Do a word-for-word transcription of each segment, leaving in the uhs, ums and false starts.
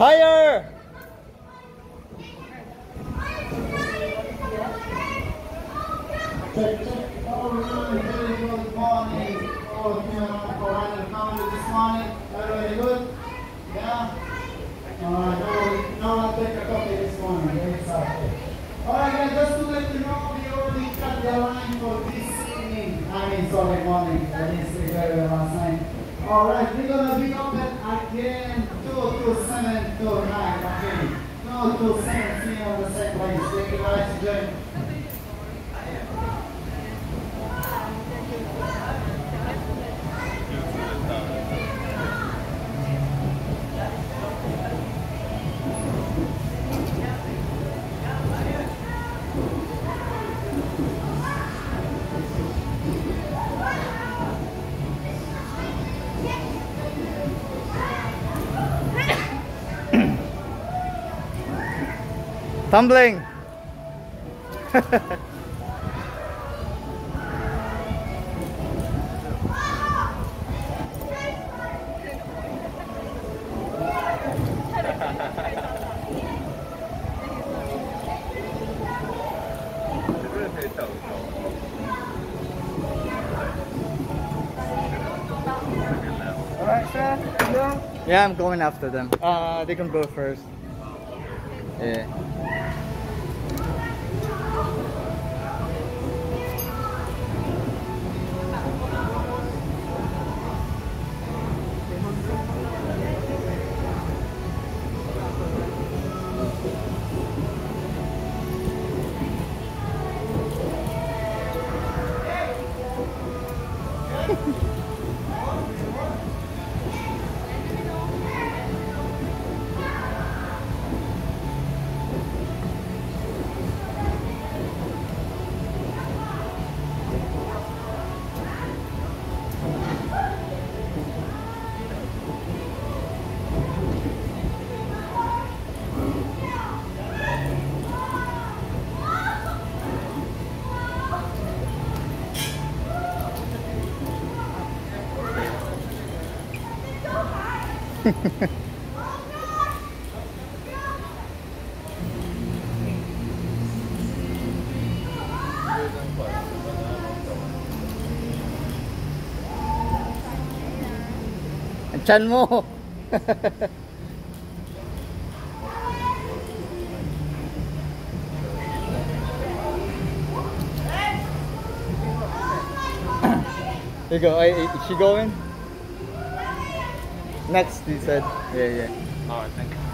Higher! Check, check. All right, very good morning. All of you are for running family this morning. Very good. Yeah. Alright, no, no one take a coffee this morning. Exactly. Alright guys, just to let you know, we already cut the line for this evening. I mean, sorry, morning. I didn't say very last night. Alright, we're gonna be open again two to seven to nine. Okay. two to seven, see you on the same place. Thank you guys. Enjoy. Tumbling. Alright, sir. Go. Yeah, I'm going after them. Uh, they can go first. Yeah. Ang tiyan mo. There you go. Ay, is she going? Next, he said. Yeah, yeah. Oh, thank you.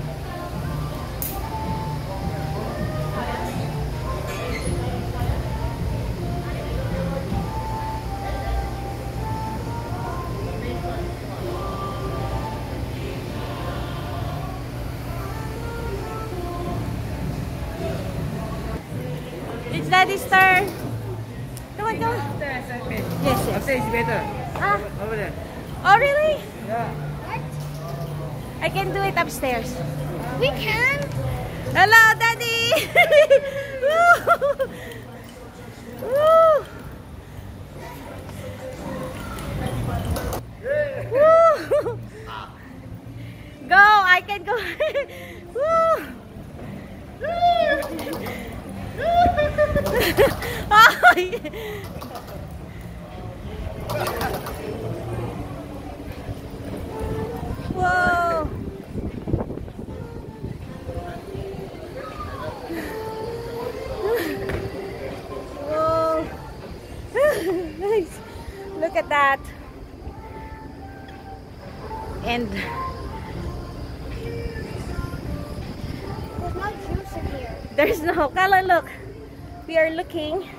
It's Daddy's turn. Come on, come on. Yes, yes. Upstairs is better. Ah. Over there. Oh, really? Yeah. I can do it upstairs. We can. Hello, Daddy. Woo. Woo. Woo. Go, I can go. Woo. Oh, yeah. Whoa. Whoa. Nice. Look at that. And There's no juice in here. there's no color. Look, we are looking